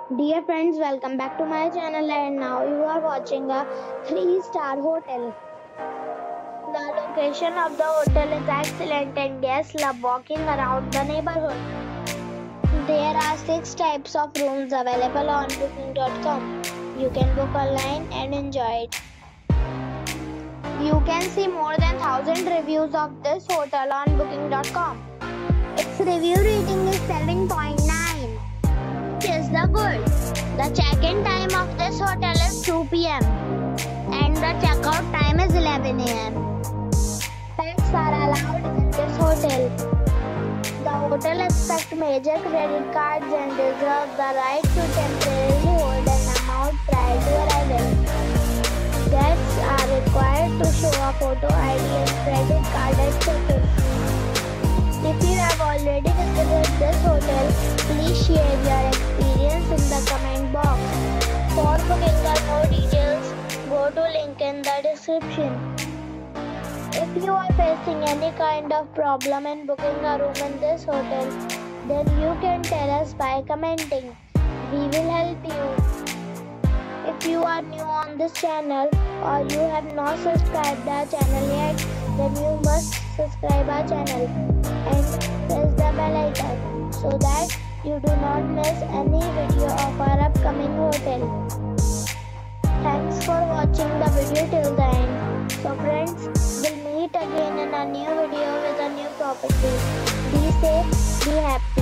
Dear friends, welcome back to my channel and now you are watching a 3-star hotel. The location of the hotel is excellent and guests love walking around the neighborhood. There are 6 types of rooms available on booking.com. You can book online and enjoy it. You can see more than 1000 reviews of this hotel on booking.com. Its review rating is 7.9. Is the good. The check-in time of this hotel is 2 p.m. and the check-out time is 11 a.m. Pets are allowed in this hotel. The hotel accepts major credit cards and reserves the right to temporarily hold an amount prior to arrival. Guests are required to show a photo ID and credit card at check-in. If you have already visited this hotel, please share your experience in the comment box. For booking or more details, go to link in the description. If you are facing any kind of problem in booking a room in this hotel, then you can tell us by commenting. We will help you. If you are new on this channel or you have not subscribed our channel yet, then you must subscribe our channel and press the bell icon so that you do not miss any video of our upcoming hotel. Thanks for watching the video till the end. So friends, we'll meet again in a new video with a new property. Be safe, be happy.